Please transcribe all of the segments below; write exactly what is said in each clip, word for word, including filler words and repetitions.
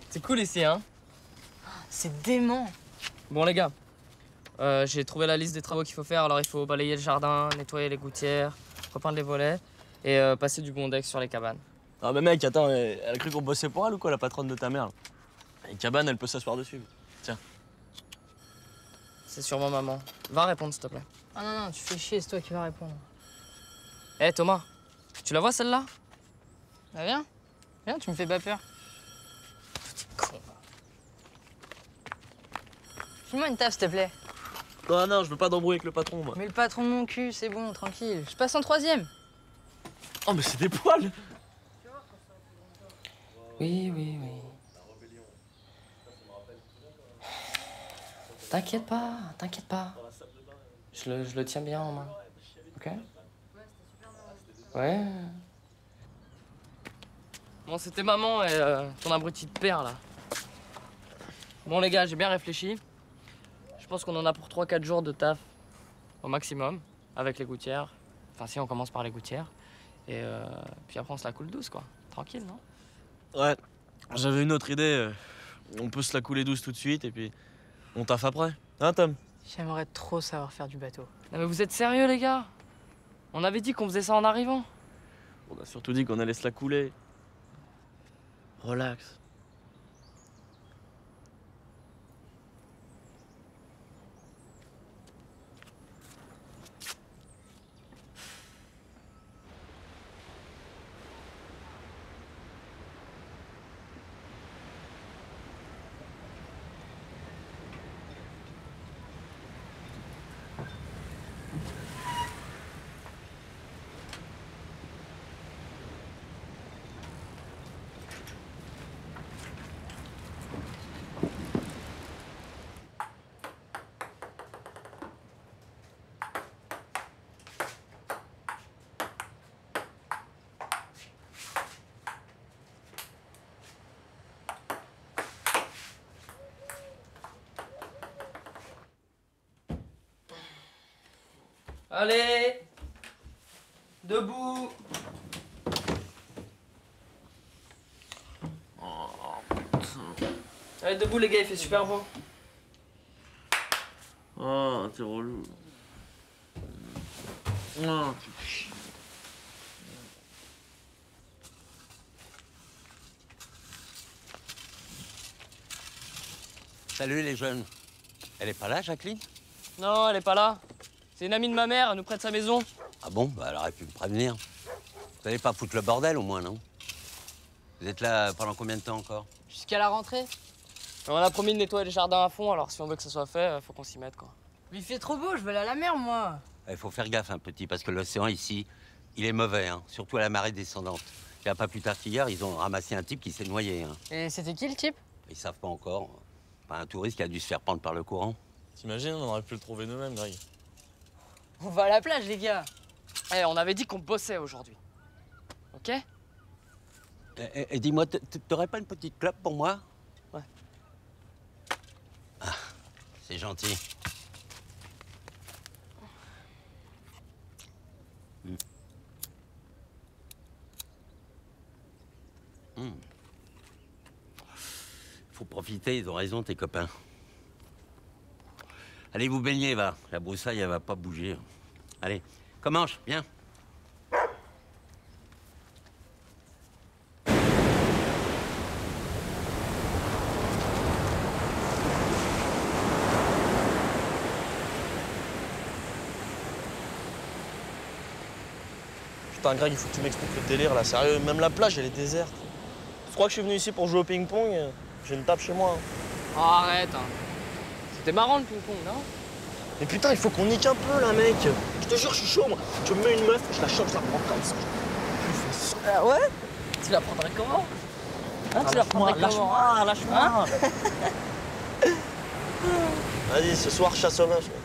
C'est cool ici, hein? C'est dément. Bon, les gars, euh, j'ai trouvé la liste des travaux qu'il faut faire. Alors, il faut balayer le jardin, nettoyer les gouttières, repeindre les volets et euh, passer du bondex sur les cabanes. Ah, mais mec, attends, elle a cru qu'on bossait pour elle ou quoi, la patronne de ta mère? Là. Une cabane, elle peut s'asseoir dessus. Tiens. C'est sûrement maman. Va répondre, s'il te plaît. Ah non, non, tu fais chier, c'est toi qui vas répondre. Hé, hey, Thomas, tu la vois, celle-là? Bah viens, viens, tu me fais pas peur. Petit con. File-moi une taf, s'il te plaît. Non, non, je veux pas d'embrouille avec le patron, moi. Mais le patron de mon cul, c'est bon, tranquille. Je passe en troisième. Oh, mais c'est des poils! Oui, oui, oui. T'inquiète pas, t'inquiète pas. Je le, je le tiens bien en main. Ok? Ouais. Bon, c'était maman et euh, ton abruti de père, là. Bon, les gars, j'ai bien réfléchi. Je pense qu'on en a pour trois quatre jours de taf au maximum, avec les gouttières. Enfin, si, on commence par les gouttières. Et euh, puis après, on se la coule douce, quoi. Tranquille, non? Ouais, j'avais une autre idée. On peut se la couler douce tout de suite et puis on taffe après. Hein, Tom? J'aimerais trop savoir faire du bateau. Non, mais vous êtes sérieux, les gars? On avait dit qu'on faisait ça en arrivant. On a surtout dit qu'on allait se la couler. Relax. Allez! Debout! Allez, debout, les gars, il fait super beau. Oh, t'es relou. Oh, Salut les jeunes. Elle est pas là, Jacqueline? Non, elle est pas là. C'est une amie de ma mère, elle nous prête sa maison. Ah bon? Bah, elle aurait pu me prévenir. Vous allez pas foutre le bordel au moins, non? Vous êtes là pendant combien de temps encore? Jusqu'à la rentrée. On a promis de nettoyer le jardin à fond, alors si on veut que ça soit fait, faut qu'on s'y mette, quoi. Mais il fait trop beau, je veux aller à la mer, moi. Il faut faire gaffe, un petit, parce que l'océan ici, il est mauvais, hein, surtout à la marée descendante. Il y a pas plus tard qu'hier, ils ont ramassé un type qui s'est noyé. Hein. Et c'était qui, le type? Ils savent pas encore. Pas un touriste qui a dû se faire prendre par le courant. t'imagines, on aurait pu le trouver nous-mêmes, Greg. On va à la plage, les gars. Eh, on avait dit qu'on bossait aujourd'hui. Ok? Et, et, et dis-moi, t'aurais pas une petite clope pour moi? Ouais. Ah, c'est gentil. Mm. Mm. Faut profiter, ils ont raison, tes copains. Allez vous baigner, va. La broussaille, elle va pas bouger. Allez, commence, viens. Putain, Greg, il faut que tu m'expliques le délire, là. Sérieux, même la plage, elle est déserte. Tu crois que je suis venu ici pour jouer au ping-pong? J'ai une table chez moi. Hein. Oh, arrête, hein. C'était marrant le ping-pong, non? Mais putain, il faut qu'on nique un peu, là, mec. Je te jure, je suis chaud, moi. Tu me mets une meuf, je la chope, je la prends comme ça. Ah ouais? Tu la prendrais comment? Hein, ah, tu la prendrais comment? Lâche-moi, lâche-moi. Hein? Vas-y, ce soir, chasse aux meufs. Mec.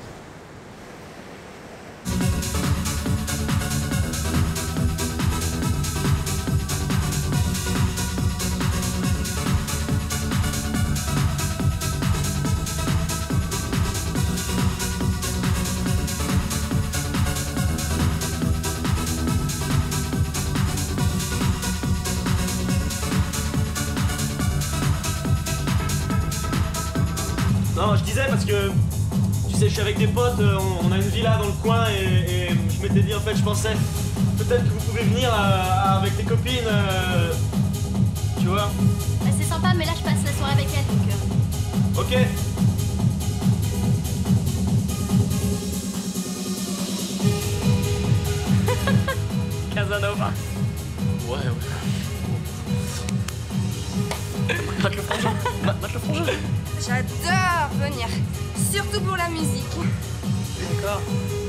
parce que, tu sais, je suis avec des potes, on, on a une villa dans le coin et, et je m'étais dit, en fait, je pensais, peut-être que vous pouvez venir euh, avec tes copines, euh, tu vois. Bah, c'est sympa, mais là je passe la soirée avec elle, donc... Euh... Ok. Casanova. Ouais, ouais. Mate le frangin. Mate le frangin. J'adore venir, surtout pour la musique. D'accord.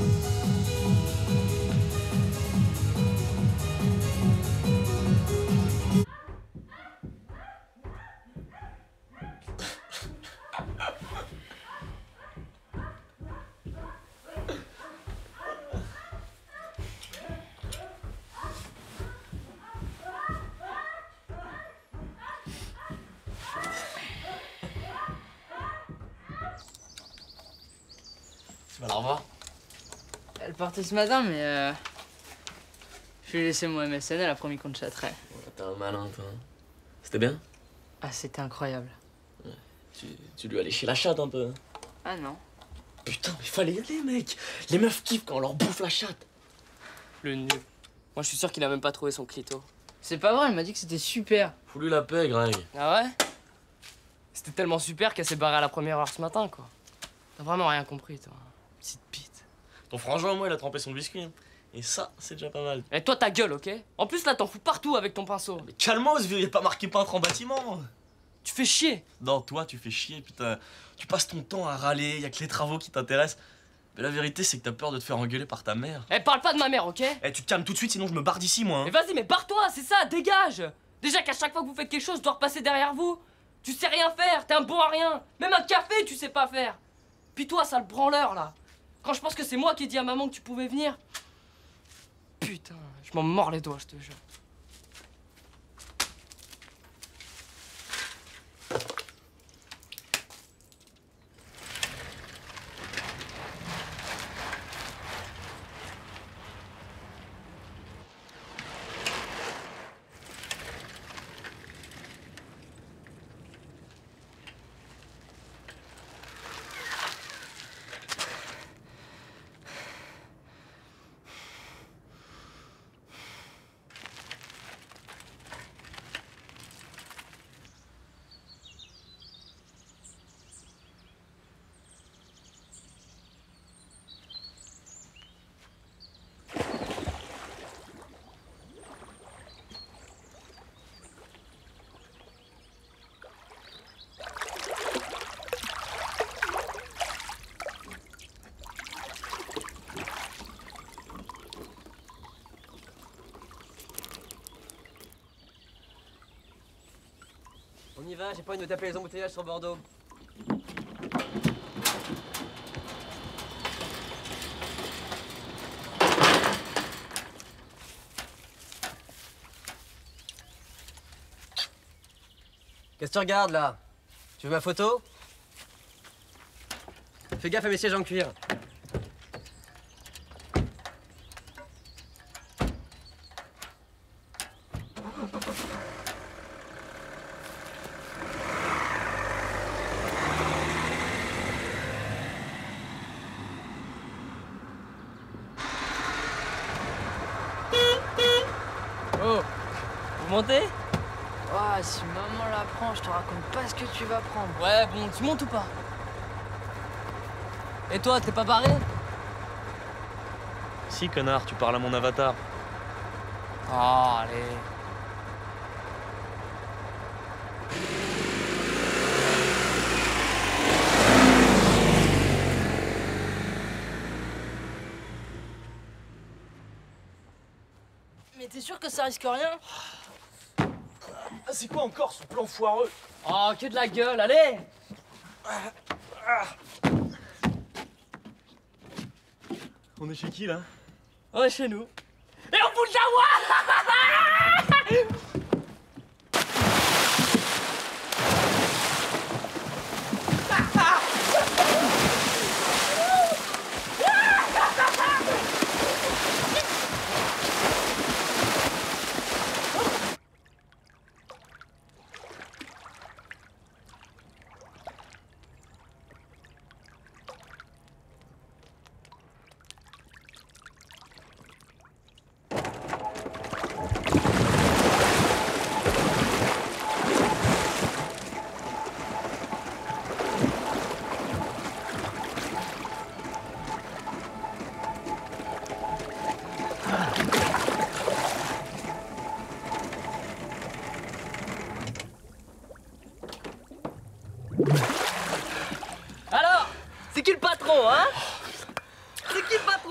Tu vas la revoir? Elle partait ce matin, mais euh... je lui ai laissé mon M S N, elle a promis qu'on te chatterait. Ouais, t'es un malin, toi. C'était bien? Ah, c'était incroyable. Ouais. Tu, tu lui as léché la chatte un peu. Ah non. Putain, mais fallait y aller, mec. Les meufs kiffent quand on leur bouffe la chatte. Le nul. Moi, je suis sûr qu'il a même pas trouvé son clito. C'est pas vrai, elle m'a dit que c'était super. Fous-lui la paix, Greg. Ah ouais? C'était tellement super qu'elle s'est barrée à la première heure ce matin, quoi. T'as vraiment rien compris, toi. Petite pite. Ton frangin, moi, il a trempé son biscuit. Hein. Et ça, c'est déjà pas mal. Et toi, ta gueule, ok? En plus, là, t'en fous partout avec ton pinceau. Mais calmos, vieux, y a pas marqué peintre en bâtiment. Tu fais chier. Non, toi, tu fais chier, putain. Tu passes ton temps à râler, y a que les travaux qui t'intéressent. Mais la vérité, c'est que t'as peur de te faire engueuler par ta mère. Eh, parle pas de ma mère, ok? Eh, tu te calmes tout de suite, sinon je me barre d'ici, moi. Hein. Mais vas-y, mais barre-toi, c'est ça, dégage! Déjà qu'à chaque fois que vous faites quelque chose, je dois repasser derrière vous. Tu sais rien faire, t'es un bon à rien. Même un café, tu sais pas faire. Puis toi, sale branleur, là. Quand je pense que c'est moi qui ai dit à maman que tu pouvais venir. Putain, je m'en mords les doigts, je te jure. On y va, j'ai pas envie de me taper les embouteillages sur Bordeaux. Qu'est-ce que tu regardes là? Tu veux ma photo? Fais gaffe à mes sièges en cuir. Oh, vous montez? Ah, si maman la prend, je te raconte pas ce que tu vas prendre. Ouais, bon, tu montes ou pas? Et toi, t'es pas barré? Si, connard, tu parles à mon avatar. Oh, allez. Mais t'es sûr que ça risque rien? Ah, c'est quoi encore ce plan foireux? Oh, que de la gueule, allez! On est chez qui, là? On est chez nous. Et on fout le jaguar!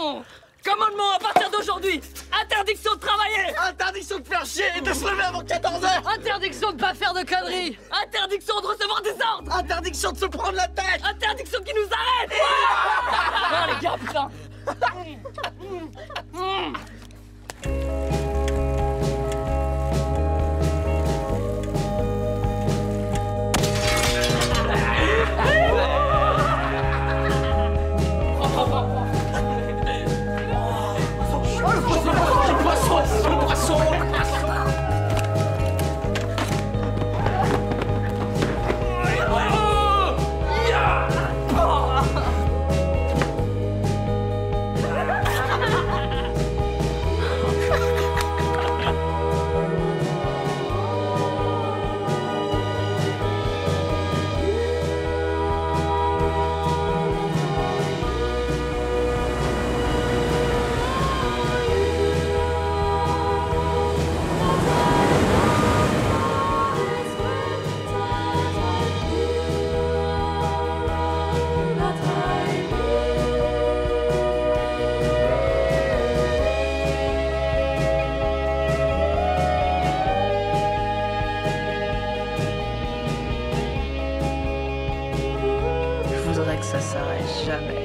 patron. Commandement à partir d'aujourd'hui. Interdiction de travailler. Interdiction de faire chier et de se lever avant quatorze heures. Interdiction de pas faire de conneries. Interdiction de recevoir des ordres. Interdiction de se prendre la tête. Interdiction qui nous arrête. Non les gars, putain. Je voudrais que ça s'arrête jamais.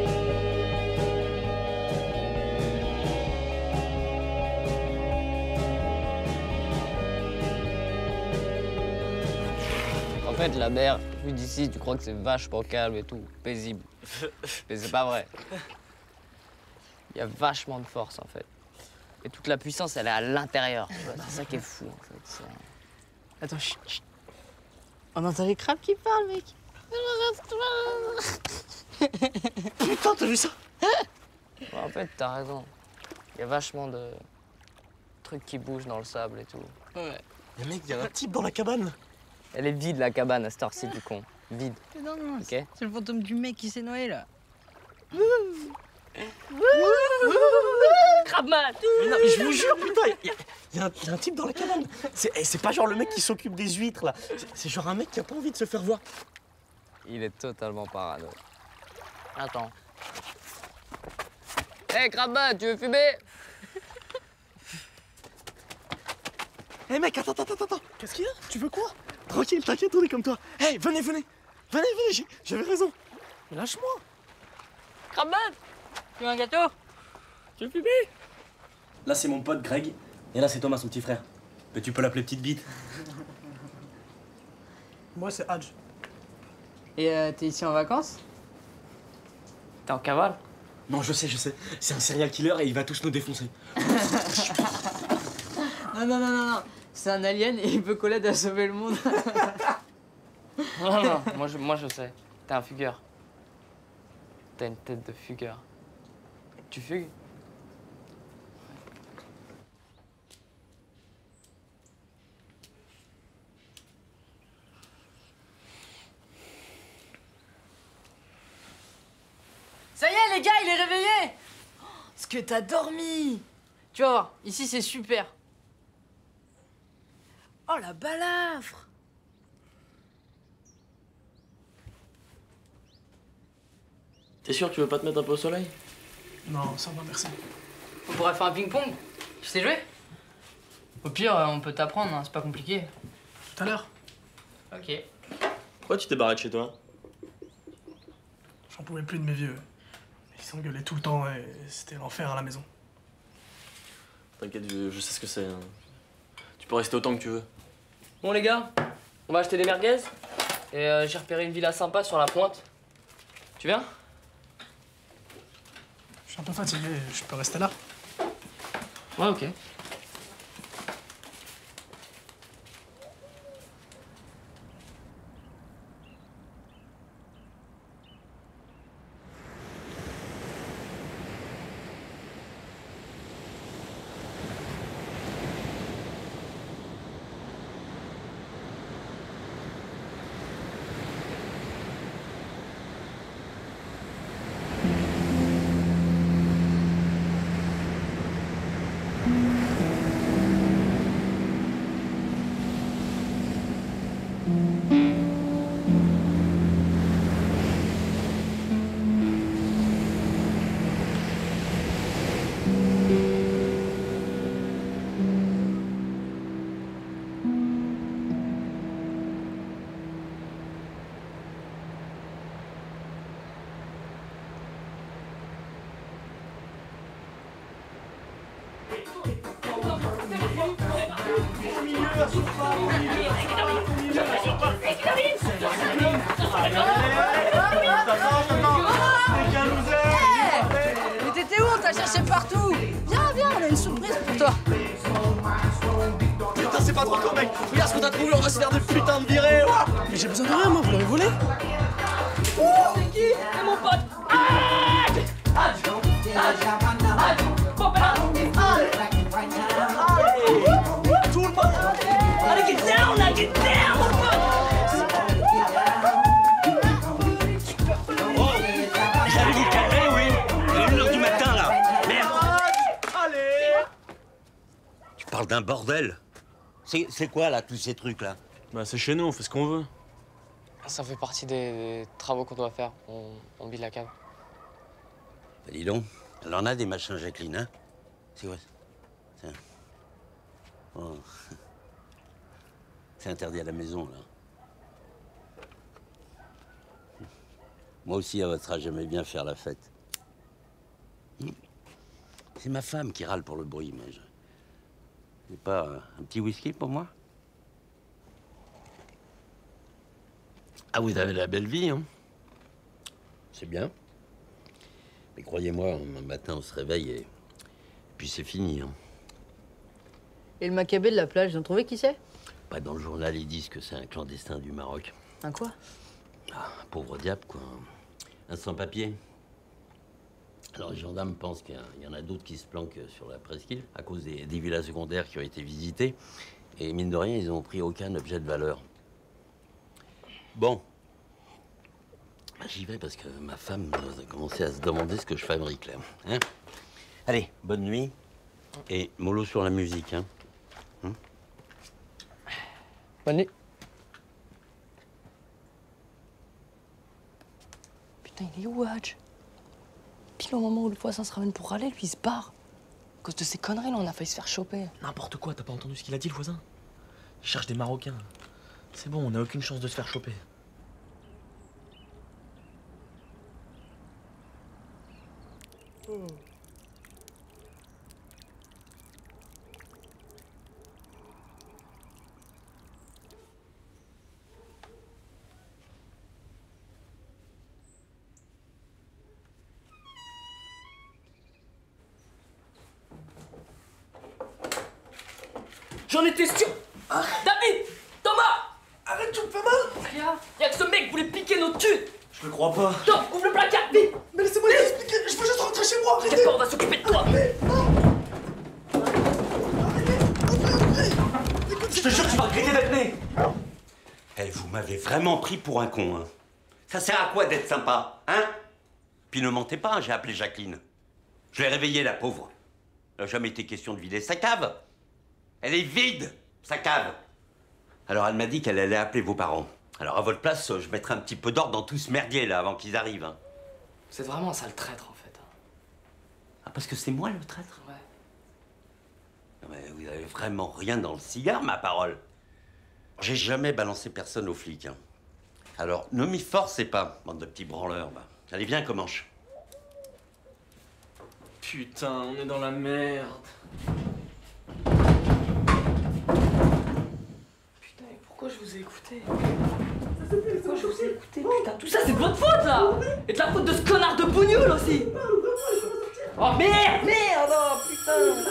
En fait, la mer, vu d'ici, tu crois que c'est vachement calme et tout, paisible. Mais c'est pas vrai. Il y a vachement de force, en fait. Et toute la puissance, elle est à l'intérieur. C'est ça qui est fou, en fait. C'est- Attends, chut, chut. On entend les crabes qui parlent, mec. Putain, t'as vu ça? Ouais, en fait, t'as raison. Il y a vachement de trucs qui bougent dans le sable et tout. Ouais. Mais mec, il y a un type dans la cabane. Elle est vide, la cabane, à cette heure-ci, du con. Vide. Non, non, Ok. c'est c'est le fantôme du mec qui s'est noyé, là. Crabman! Mais non, mais je vous jure, putain, il y, a- y a un- y a un type dans la cabane. C'est eh, c'est pas genre le mec qui s'occupe des huîtres, là. C'est- C'est genre un mec qui a pas envie de se faire voir. Il est totalement parano. Attends. Hé, hey, Crabman, tu veux fumer? Hé hey, mec, attends, attends, attends, attends. Qu'est-ce qu'il y a? Tu veux quoi? Tranquille, t'inquiète, on est comme toi. Hé, hey, venez, venez. Venez, venez, j'ai- j'avais raison. Mais lâche-moi. Crabman! Tu veux un gâteau? Tu veux fumer? Là, c'est mon pote Greg. Et là, c'est Thomas, son petit frère. Mais tu peux l'appeler Petite Bite. Moi, c'est Hadj. Et euh, t'es ici en vacances? T'es en cavale? Non, je sais, je sais. C'est un serial killer et il va tous nous défoncer. Non, non, non, non, non. C'est un alien et il peut coller à sauver le monde. Non, non, moi je, moi je sais. T'es un fugueur. T'as une tête de fugueur. Tu fugues? Ça y est, les gars, il est réveillé! Oh, ce que t'as dormi! Tu vas voir, ici c'est super. Oh la balafre! T'es sûr, tu veux pas te mettre un peu au soleil? Non, ça va, merci. On pourrait faire un ping-pong. Tu sais jouer? Au pire, euh, on peut t'apprendre, hein, c'est pas compliqué. Tout à l'heure, Ok. Pourquoi tu t'es barré de chez toi? j'en pouvais plus de mes vieux. Ils s'engueulaient tout le temps et c'était l'enfer à la maison. T'inquiète, je, je sais ce que c'est. Hein. Tu peux rester autant que tu veux. Bon les gars, on va acheter des merguez. Et euh, j'ai repéré une villa sympa sur la pointe. Tu viens? Je suis un peu fatigué, je peux rester là. Ouais, ok. Mais t'étais où? On t'a cherché partout. Viens, viens, on a une surprise pour toi. Putain, c'est pas trop con, mec. Regarde ce qu'on t'a trouvé, on va se faire de putain de virée. Mais j'ai besoin de rien, moi, vous l'avez volé? C'est qui? C'est mon pote. Hadj! Hadj! Hadj! Hadj! Popela! Tout le monde. Allez, get down, là, get down, mon pote! Oh! Vous allez vous calmer, oui? Il est une heure du matin, là. Merde! Allez. Tu parles d'un bordel. C'est c'est quoi, là, tous ces trucs-là? Bah, c'est chez nous, on fait ce qu'on veut. Ça fait partie des, des travaux qu'on doit faire. On, on vide la cave. Bah, dis donc, elle en a des machins, Jacqueline, hein? C'est vrai. Tiens. Oh. C'est interdit à la maison, là. Moi aussi, à votre âge, j'aimais bien faire la fête. C'est ma femme qui râle pour le bruit, mais je... C'est pas euh, un petit whisky pour moi? Ah, vous avez la belle vie, hein? C'est bien. Mais croyez-moi, un matin, on se réveille et... puis c'est fini, hein. Et le macabé de la plage, ils ont trouvé qui c'est? Pas dans le journal, ils disent que c'est un clandestin du Maroc. Un quoi? Ah, un pauvre diable, quoi. Un sans-papier. Alors, les gendarmes pensent qu'il y, y en a d'autres qui se planquent sur la presqu'île à cause des, des villas secondaires qui ont été visitées. Et mine de rien, ils n'ont pris aucun objet de valeur. Bon. Bah, j'y vais parce que ma femme a commencé à se demander ce que je fabrique, là. Hein? Allez, bonne nuit. Et mollo sur la musique, hein. Hein? Bonne nuit. Putain, il est où, Hadj? Pile au moment où le voisin se ramène pour râler, lui, il se barre. À cause de ces conneries, là, on a failli se faire choper. N'importe quoi, t'as pas entendu ce qu'il a dit, le voisin? Il cherche des Marocains. C'est bon, on n'a aucune chance de se faire choper. J'en étais sûr. David! Thomas! Arrête, tu me fais mal! Y'a que ce mec voulait piquer notre thunes! Je le crois pas. Tom, ouvre le placard, vite! Mais laissez-moi expliquer, je veux juste rentrer chez moi, arrêtez! D'accord, on va s'occuper de toi! Je te jure que tu vas regretter d'être né. Eh, vous m'avez vraiment pris pour un con, hein. Ça sert à quoi d'être sympa, hein? Puis ne mentez pas, hein, j'ai appelé Jacqueline. Je l'ai réveillée, la pauvre. Il n'a jamais été question de vider sa cave. Elle est vide, sa cave. Alors elle m'a dit qu'elle allait appeler vos parents. Alors à votre place, je mettrai un petit peu d'ordre dans tout ce merdier, là, avant qu'ils arrivent, hein. C'est vraiment un sale traître, en fait. Ah, parce que c'est moi, le traître? Ouais. Non, mais vous avez vraiment rien dans le cigare, ma parole. J'ai jamais balancé personne aux flics, hein. Alors, ne m'y forcez pas, bande de petits branleurs, bah. Allez, viens, Comanche. Putain, on est dans la merde. Putain, mais pourquoi je vous ai écouté? Pourquoi je vous ai écouté? Putain, tout ça, c'est de votre faute, là! Et de la faute de ce connard de Bougnoul, aussi! Oh, merde, merde! Oh, putain!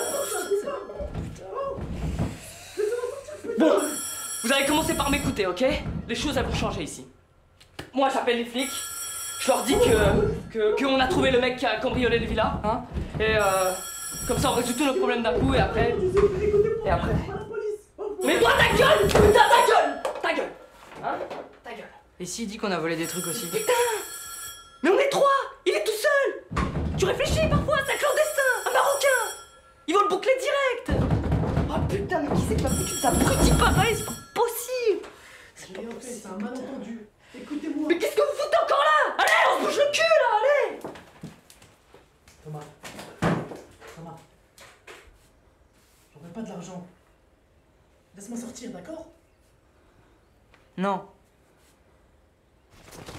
Bon, vous allez commencer par m'écouter, ok? Les choses, elles vont changer ici. Moi, j'appelle les flics. Je leur dis que, que, qu'on a trouvé le mec qui a cambriolé les villas, hein? Et euh, comme ça, on résout tous nos problèmes d'un coup, et après... Et après... Mais toi, ta gueule! Putain, ta gueule! Ta gueule! Hein? Ta gueule. Et s'il dit qu'on a volé des trucs aussi? Putain! Mais on est trois! Il est tout seul! Tu réfléchis parfois, c'est un clandestin! Un Marocain! Ils vont le boucler direct! Oh putain, mais qui c'est qui m'a foutu ça abruti pareil? C'est pas possible! C'est pas possible! C'est un malentendu. Écoutez-moi. Mais qu'est-ce que vous foutez encore là? Allez, on se bouge le cul là, allez! Thomas. Thomas. J'en veux pas de l'argent. Laisse-moi sortir, d'accord? Non.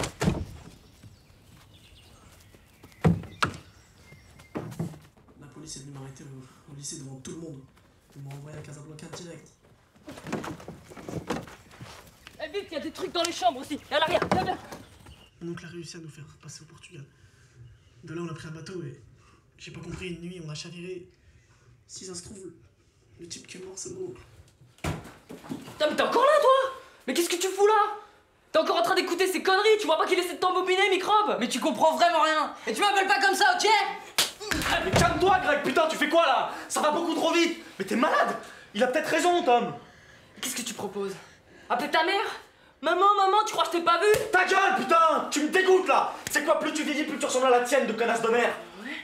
La police est venu m'arrêter au, au lycée devant tout le monde. Ils m'ont envoyé à Casablanca direct. Eh vite, il y a des trucs dans les chambres aussi. Et à l'arrière, viens, viens. Mon oncle a réussi à nous faire passer au Portugal. De là, on a pris un bateau et j'ai pas compris, une nuit, on a chaviré. Si ça se trouve, le type qui est mort, c'est mon oncle. Putain, mais t'es encore là, toi? Mais qu'est-ce que tu fous là? T'es encore en train d'écouter ces conneries? Tu vois pas qu'il essaie de t'embobiner, microbe? Mais tu comprends vraiment rien. Et tu m'appelles pas comme ça, ok? Ah, mais calme-toi, Greg, putain, tu fais quoi là? Ça va beaucoup trop vite. Mais t'es malade. Il a peut-être raison, Tom. Qu'est-ce que tu proposes? Appeler ta mère? Maman, maman, tu crois que je t'ai pas vu? Ta gueule, putain. Tu me dégoûtes là. C'est quoi, plus tu vieillis, plus tu ressembles à la tienne de connasse de mère.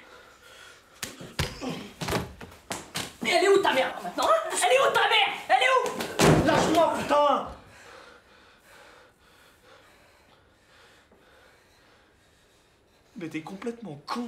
Mais elle est où ta mère maintenant, hein? Elle est où ta mère? Elle est où? Lâche-moi, putain. Mais t'es complètement con.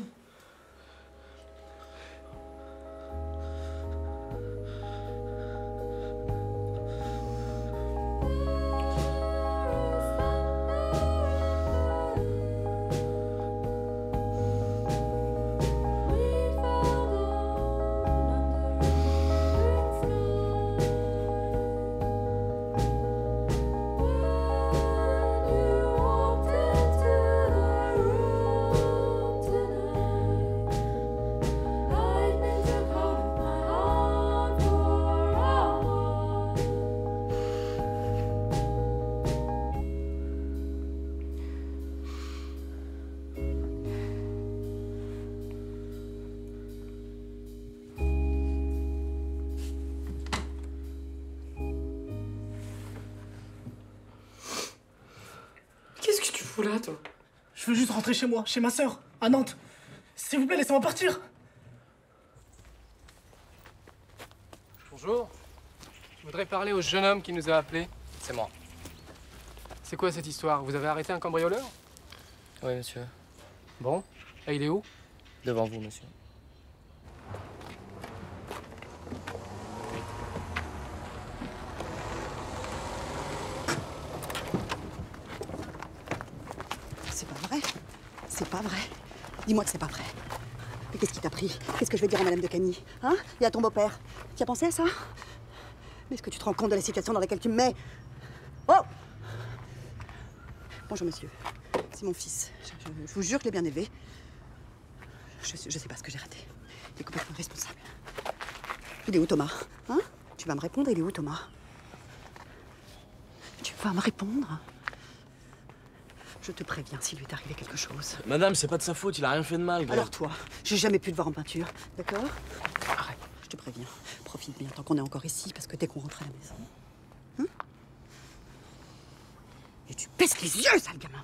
Qu'est-ce que tu fous là, toi? Je veux juste rentrer chez moi, chez ma sœur, à Nantes. S'il vous plaît, laissez-moi partir. Bonjour. Je voudrais parler au jeune homme qui nous a appelés. C'est moi. C'est quoi cette histoire? Vous avez arrêté un cambrioleur? Oui, monsieur. Bon. Et il est où? Devant vous, monsieur. C'est pas vrai. C'est pas vrai. Dis-moi que c'est pas vrai. Mais qu'est-ce qui t'a pris? Qu'est-ce que je vais dire à Madame de Cagny? Hein? Et à ton beau-père? Tu as pensé à ça? Mais est-ce que tu te rends compte de la situation dans laquelle tu me mets? Oh! Bonjour, monsieur. C'est mon fils. Je, je- je vous jure que je l'ai bien élevé. Je, je sais pas ce que j'ai raté. Il est complètement responsable. Il est où, Thomas? Hein? Tu vas me répondre, il est où, Thomas? Tu vas me répondre? Je te préviens s'il lui est arrivé quelque chose. Madame, c'est pas de sa faute, il a rien fait de mal, Greg. Alors toi, j'ai jamais pu te voir en peinture, d'accord? Arrête, je te préviens. Profite bien tant qu'on est encore ici, parce que dès qu'on rentre à la maison... Hein? Et tu baisses les yeux, sale gamin!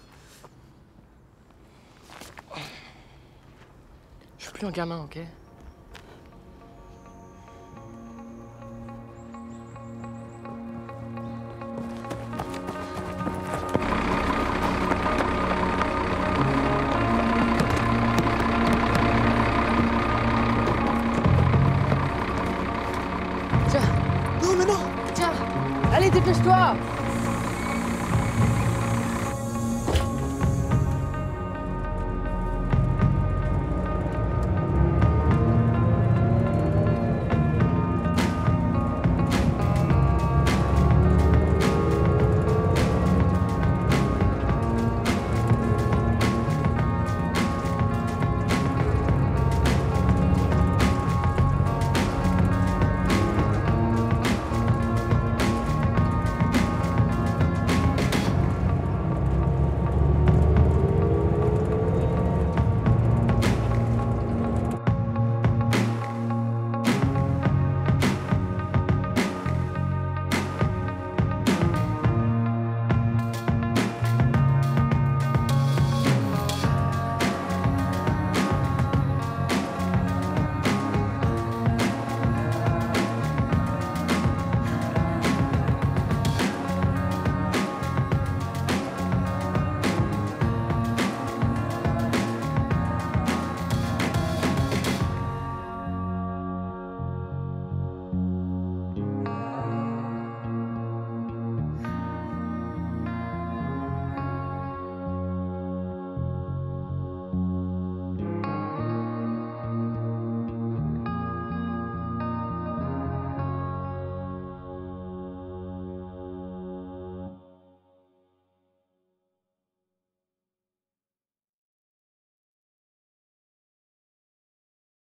Je suis plus un gamin, ok? Non, mais non! Tiens, allez, dépêche-toi.